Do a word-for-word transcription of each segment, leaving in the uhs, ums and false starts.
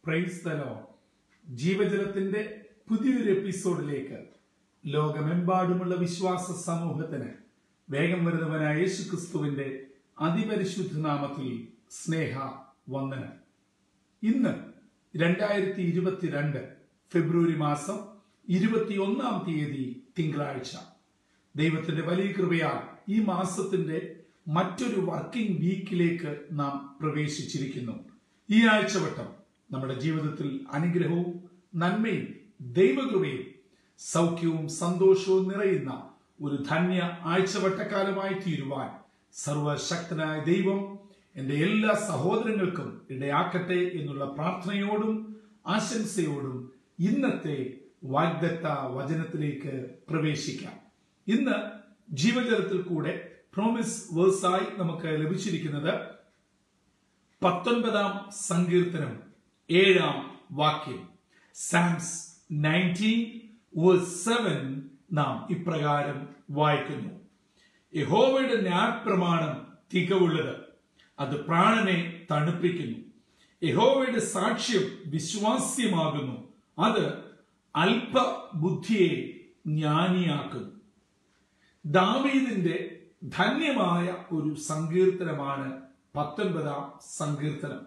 Praise the Lord. ജീവജലത്തിന്റെ പുതിയൊരു എപ്പിസോഡിലേക്ക് ലോകമെമ്പാടുമുള്ള വിശ്വാസ സമൂഹത്തിന് വേഗം വരുന്നവനായ യേശുക്രിസ്തുവിന്റെ അതിപരിശുദ്ധ നാമത്തിൽ സ്നേഹ വന്ദനം. ഇന്ന് രണ്ടായിരത്തി ഇരുപത്തിരണ്ട് ഫെബ്രുവരി മാസം ഇരുപത്തി ഒന്നാം തീയതി തിങ്കളാഴ്ച. ദൈവത്തിന്റെ വലിയ കൃപയാൽ ഈ മാസത്തിന്റെ മറ്റൊരു വർക്കിംഗ് വീക്കിലേക്ക് നാം പ്രവേശിച്ചിരിക്കുന്നു. ഈ ആഴ്ചവട്ടം നമ്മുടെ ജീവിതത്തിൽ അനുഗ്രഹവും നന്മയും ദൈവകൃപയും സൗഖ്യവും സന്തോഷവും നിറയുന്ന ഒരു ധന്യ ആഴ്ചവട്ടക്കാലമായി തീരുവാൻ സർവശക്തനായ ദൈവം എൻ്റെ എല്ലാ സഹോദരങ്ങൾക്കും ഇടയാക്കട്ടെ എന്നുള്ള പ്രാർത്ഥനയോടും ആശംസയോടും ഇന്നത്തെ വാഗ്ദത്ത വചനത്തിലേക്ക് പ്രവേശിക്കാം. ഇന്ന് ജീവജലത്തിൽ കൂടെ പ്രോമിസ് വേഴ്സായി നമുക്ക് ലഭിച്ചിരിക്കുന്നത് പത്തൊൻപതാം സങ്കീർത്തനം ഏഴാം വാക്യം. സാംസ് നയൻറ്റീൻ വേഴ്സ് സെവൻ നാം ഇപ്രകാരം വായിക്കുന്നു: യഹോവയുടെ ന്യായപ്രമാണം തികവുള്ളത്, അത് പ്രാണനെ തണുപ്പിക്കുന്നു. യഹോവയുടെ സാക്ഷ്യം വിശ്വാസ്യമാകുന്നു, അത് അല്പബുദ്ധിയെ ജ്ഞാനിയാക്കുന്നു. ദാവീദിന്റെ ധന്യമായ ഒരു സങ്കീർത്തനമാണ് പത്തൊൻപതാം സങ്കീർത്തനം.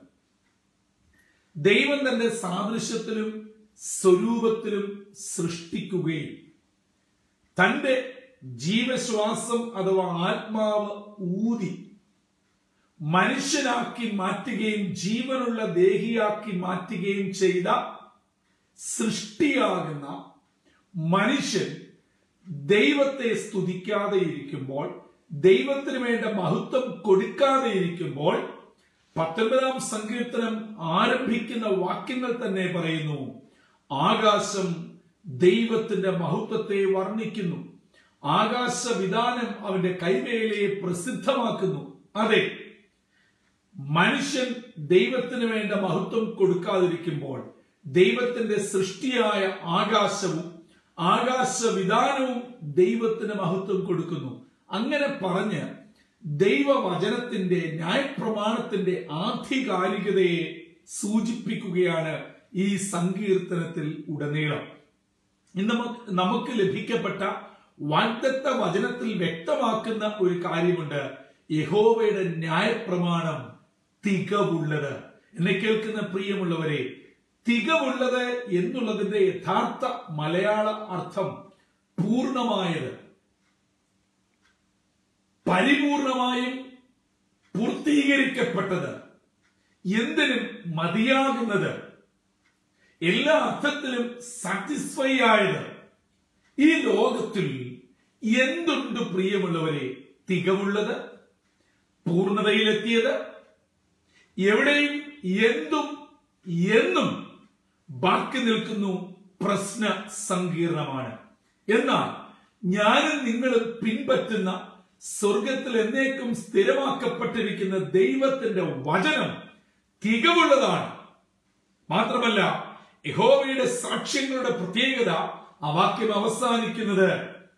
ദൈവം തന്റെ സാദൃശ്യത്തിലും സ്വരൂപത്തിലും സൃഷ്ടിക്കുകയും തന്റെ ജീവശ്വാസം അഥവാ ആത്മാവ് ഊതി മനുഷ്യനാക്കി മാറ്റുകയും ജീവനുള്ള ദേഹിയാക്കി മാറ്റുകയും ചെയ്ത സൃഷ്ടിയാകുന്ന മനുഷ്യൻ ദൈവത്തെ സ്തുതിക്കാതെ ഇരിക്കുമ്പോൾ, ദൈവത്തിന് വേണ്ട മഹത്വം കൊടുക്കാതെ ഇരിക്കുമ്പോൾ, പത്തൊൻപതാം സങ്കീർത്തനം ആരംഭിക്കുന്ന വാക്യങ്ങൾ തന്നെ പറയുന്നു: ആകാശം ദൈവത്തിന്റെ മഹത്വത്തെ വർണ്ണിക്കുന്നു, ആകാശവിധാനം അവന്റെ കൈവേലയെ പ്രസിദ്ധമാക്കുന്നു. അതെ, മനുഷ്യൻ ദൈവത്തിന് വേണ്ട മഹത്വം കൊടുക്കാതിരിക്കുമ്പോൾ ദൈവത്തിന്റെ സൃഷ്ടിയായ ആകാശവും ആകാശവിധാനവും ദൈവത്തിന് മഹത്വം കൊടുക്കുന്നു. അങ്ങനെ പറഞ്ഞ് ദൈവവചനത്തിന്റെ ന്യായപ്രമാണത്തിന്റെ ആധികാരികതയെ സൂചിപ്പിക്കുകയാണ് ഈ സങ്കീർത്തനത്തിൽ ഉടനീളം. ഇന്ന് നമുക്ക് ലഭിക്കപ്പെട്ട വാഗ്ദത്ത വചനത്തിൽ വ്യക്തമാക്കുന്ന ഒരു കാര്യമുണ്ട്: യഹോവയുടെ ന്യായപ്രമാണം തികവുള്ളത്. എന്നെ കേൾക്കുന്ന പ്രിയമുള്ളവരെ, തികവുള്ളത് എന്നുള്ളതിന്റെ യഥാർത്ഥ മലയാള അർത്ഥം പൂർണ്ണമായത്, പരിപൂർണമായും പൂർത്തീകരിക്കപ്പെട്ടത്, എന്തിനും മതിയാകുന്നത്, എല്ലാ അർത്ഥത്തിലും സാറ്റിസ്ഫൈ ആയത്. ഈ ലോകത്തിൽ എന്തുണ്ട് പ്രിയമുള്ളവരെ തികവുള്ളത്, പൂർണ്ണതയിലെത്തിയത്? എവിടെയും എന്തും എന്നും ബാക്കി നിൽക്കുന്നു പ്രശ്ന സങ്കീർണമാണ്. എന്നാൽ ഞാനും നിങ്ങളും പിൻപറ്റുന്ന സ്വർഗത്തിൽ എന്നേക്കും സ്ഥിരമാക്കപ്പെട്ടിരിക്കുന്ന ദൈവത്തിന്റെ വചനം തികവുള്ളതാണ്. മാത്രമല്ല, യഹോവയുടെ സാക്ഷ്യങ്ങളുടെ പ്രത്യേകത, ആ വാക്യം അവസാനിക്കുന്നത്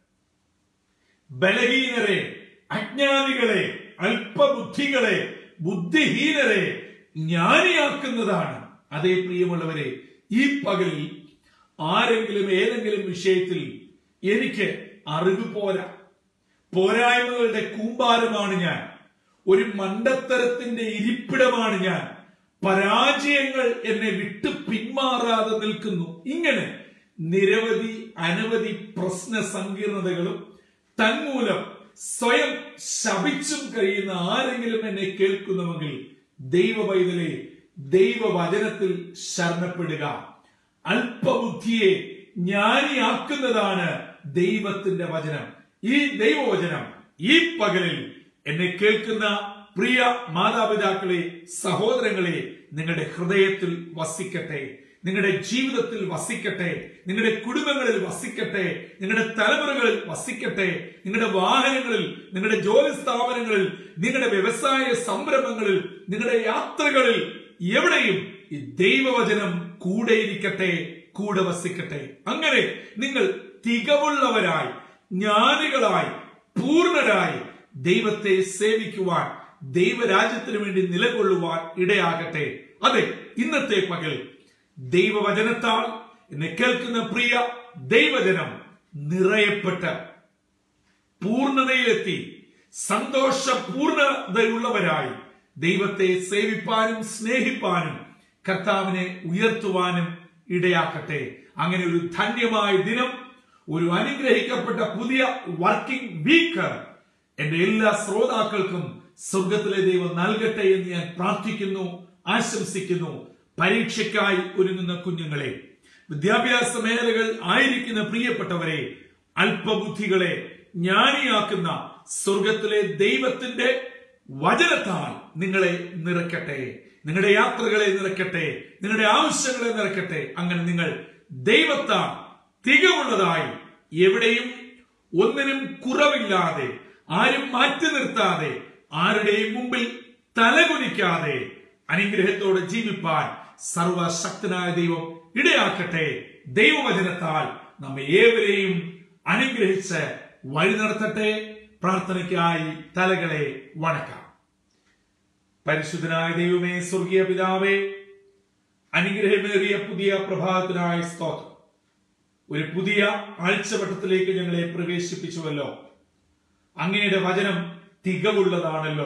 ബലഹീനരെ, അജ്ഞാനികളെ, അല്പബുദ്ധികളെ, ബുദ്ധിഹീനരെ ജ്ഞാനിയാക്കുന്നതാണ്. അതേ പ്രിയമുള്ളവരെ, ഈ പകലിൽ ആരെങ്കിലും ഏതെങ്കിലും വിഷയത്തിൽ എനിക്ക് അറിവ് പോരാ, പോരായ്മകളുടെ കൂമ്പാരമാണ് ഞാൻ, ഒരു മണ്ടത്തരത്തിന്റെ ഇരിപ്പിടമാണ് ഞാൻ, പരാജയങ്ങൾ എന്നെ വിട്ട് പിന്മാറാതെ നിൽക്കുന്നു, ഇങ്ങനെ നിരവധി അനവധി പ്രശ്ന സങ്കീർണതകളും തന്മൂലം സ്വയം ശപിച്ചും കഴിയുന്ന ആരെങ്കിലും എന്നെ കേൾക്കുന്നുവെങ്കിൽ ദൈവ പൈതലെ, ദൈവവചനത്തിൽ ശരണപ്പെടുക. അല്പബുദ്ധിയെ ജ്ഞാനിയാക്കുന്നതാണ് ദൈവത്തിന്റെ വചനം. ഈ ദൈവവചനം ഈ പകലിൽ എന്നെ കേൾക്കുന്ന പ്രിയ മാതാപിതാക്കളെ, സഹോദരങ്ങളെ, നിങ്ങളുടെ ഹൃദയത്തിൽ വസിക്കട്ടെ, നിങ്ങളുടെ ജീവിതത്തിൽ വസിക്കട്ടെ, നിങ്ങളുടെ കുടുംബങ്ങളിൽ വസിക്കട്ടെ, നിങ്ങളുടെ തലമുറകളിൽ വസിക്കട്ടെ, നിങ്ങളുടെ വാഹനങ്ങളിൽ, നിങ്ങളുടെ ജോലി സ്ഥാപനങ്ങളിൽ, നിങ്ങളുടെ വ്യവസായ സംരംഭങ്ങളിൽ, നിങ്ങളുടെ യാത്രകളിൽ, എവിടെയും ഈ ദൈവവചനം കൂടെ ഇരിക്കട്ടെ, കൂടെ വസിക്കട്ടെ. അങ്ങനെ നിങ്ങൾ തികവുള്ളവരായി, ജ്ഞാനികളായി, പൂർണ്ണരായി ദൈവത്തെ സേവിക്കുവാൻ, ദൈവരാജ്യത്തിന് വേണ്ടി നിലകൊള്ളുവാൻ ഇടയാകട്ടെ. അതെ, ഇന്നത്തെ പകൽ ദൈവവചനത്താൽ എന്നെ കേൾക്കുന്ന പ്രിയ ദൈവജനം നിറയപ്പെട്ട് പൂർണ്ണതയിലെത്തി സന്തോഷപൂർണതയുള്ളവരായി ദൈവത്തെ സേവിപ്പാനും സ്നേഹിപ്പാനും കർത്താവിനെ ഉയർത്തുവാനും ഇടയാക്കട്ടെ. അങ്ങനെ ഒരു ധന്യമായ ദിനം, ഒരു അനുഗ്രഹിക്കപ്പെട്ട പുതിയ വർക്കിംഗ് വീക്ക് എന്റെ എല്ലാ ശ്രോതാക്കൾക്കും സ്വർഗത്തിലെ ദൈവം നൽകട്ടെ എന്ന് ഞാൻ പ്രാർത്ഥിക്കുന്നു, ആശംസിക്കുന്നു. പരീക്ഷയ്ക്കായി ഒരുങ്ങുന്ന കുഞ്ഞുങ്ങളെ, വിദ്യാഭ്യാസ മേഖലകൾ ആയിരിക്കുന്ന പ്രിയപ്പെട്ടവരെ, അല്പബുദ്ധികളെ ജ്ഞാനിയാക്കുന്ന സ്വർഗത്തിലെ ദൈവത്തിന്റെ വചനത്താൽ നിങ്ങളെ നിറയ്ക്കട്ടെ, നിങ്ങളുടെ യാത്രകളെ നിറയ്ക്കട്ടെ, നിങ്ങളുടെ ആവശ്യങ്ങളെ നിറയ്ക്കട്ടെ. അങ്ങനെ നിങ്ങൾ ദൈവത്താൽ തികവുള്ളതായി എവിടെയും ഒന്നിനും കുറവില്ലാതെ, ആരും മാറ്റി നിർത്താതെ, ആരുടെയും മുമ്പിൽ തലകുനിക്കാതെ അനുഗ്രഹത്തോടെ ജീവിപ്പാൻ സർവശക്തനായ ദൈവം ഇടയാക്കട്ടെ. ദൈവവചനത്താൽ നമ്മെ ഏവരെയും അനുഗ്രഹിച്ച് വഴി നടത്തട്ടെ. പ്രാർത്ഥനയ്ക്കായി തലകളെ വണക്കാം. പരിശുദ്ധനായ ദൈവമേ, സ്വർഗീയ പിതാവേ, അനുഗ്രഹമേറിയ പുതിയ പ്രഭാതത്തിനായി സ്തോത്രം. ഒരു പുതിയ ആഴ്ചവട്ടത്തിലേക്ക് ഞങ്ങളെ പ്രവേശിപ്പിച്ചുവല്ലോ. അങ്ങയുടെ വചനം തികവുള്ളതാണല്ലോ.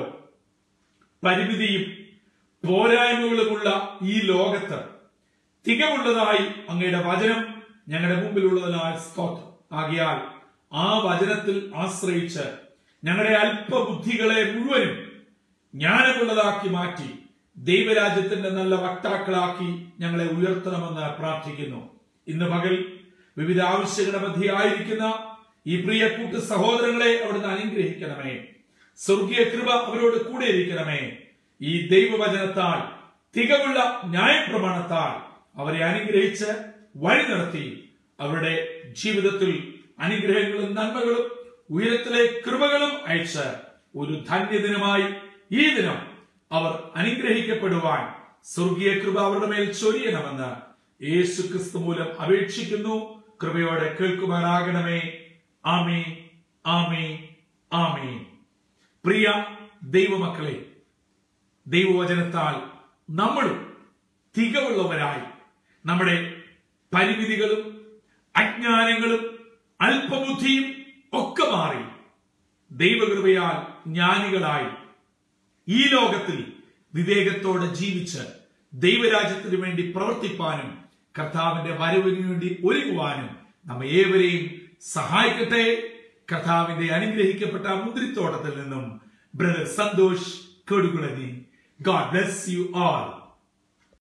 പരിമിതിയും പോരായ്മകളുമുള്ള ഈ ലോകത്ത് തികവുള്ളതായി അങ്ങയുടെ വചനം ഞങ്ങളുടെ മുമ്പിലുള്ളതിനാൽ സ്തോത്രം. ആകയാൽ ആ വചനത്തിൽ ആശ്രയിച്ച് ഞങ്ങളുടെ അല്പബുദ്ധികളെ മുഴുവനും ജ്ഞാനമുള്ളതാക്കി മാറ്റി ദൈവരാജ്യത്തിന്റെ നല്ല വക്താക്കളാക്കി ഞങ്ങളെ ഉയർത്തണമെന്ന് പ്രാർത്ഥിക്കുന്നു. ഇന്ന് പകൽ വിവിധ ആവശ്യങ്ങളുടെ മധ്യയായിരിക്കുന്ന ഈ പ്രിയ കൂട്ടു സഹോദരങ്ങളെ അവിടുന്ന് അനുഗ്രഹിക്കണമേ. സ്വർഗീയ കൃപ അവരോട് കൂടെ ഇരിക്കണമേ. ഈ ദൈവവചനത്താൽ തികവുള്ള ന്യായപ്രമാണത്താൽ അവരെ അനുഗ്രഹിച്ച് വഴി നടത്തി അവരുടെ ജീവിതത്തിൽ അനുഗ്രഹങ്ങളും നന്മകളും ഉയരത്തിലെ കൃപകളും അയച്ച് ഒരു ധന്യദിനമായി ഈ ദിനം അവർ അനുഗ്രഹിക്കപ്പെടുവാൻ സ്വർഗീയ കൃപ അവരുടെ മേൽ ചൊരിയണമെന്ന് യേശു ക്രിസ്തു മൂലം അപേക്ഷിക്കുന്നു. കൃപയോടെ കേൾക്കുമാറാകണമേ. ആമേ, ആമേ, ആമേ. പ്രിയ ദൈവമക്കളെ, ദൈവവചനത്താൽ നമ്മളും തികവുള്ളവരായി നമ്മുടെ പരിമിതികളും അജ്ഞാനങ്ങളും അല്പബുദ്ധിയും ഒക്കെ മാറി ദൈവകൃപയാൽ ജ്ഞാനികളായി ഈ ലോകത്തിൽ വിവേകത്തോടെ ജീവിച്ച് ദൈവരാജ്യത്തിനു വേണ്ടി പ്രവർത്തിപ്പാനും കർത്താവിന്റെ വരവിനു വേണ്ടി ഒരുങ്ങുവാനും നമ്മെ ഏവരെയും സഹായിക്കട്ടെ. കർത്താവിന്റെ അനുഗ്രഹിക്കപ്പെട്ട മുന്തിരിത്തോട്ടത്തിൽ നിന്നും brother Santhosh Kodukulanji. God bless you all.